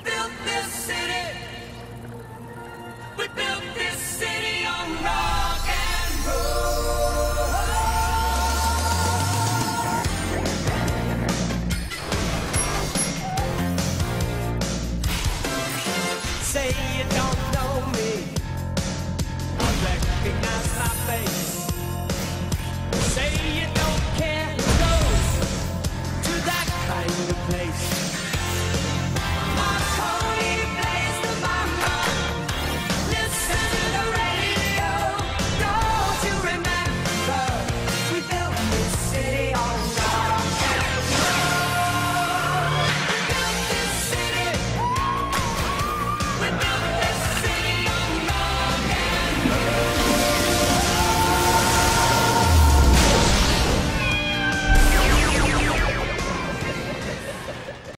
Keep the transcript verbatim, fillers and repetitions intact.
built this city. We built this city on rock and roll.